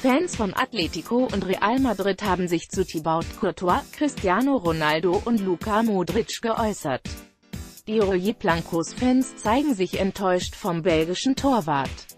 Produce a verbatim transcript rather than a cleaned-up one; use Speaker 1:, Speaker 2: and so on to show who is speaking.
Speaker 1: Fans von Atletico und Real Madrid haben sich zu Thibaut Courtois, Cristiano Ronaldo und Luka Modric geäußert. Die Rojiblancos-Fans zeigen sich enttäuscht vom belgischen Torwart.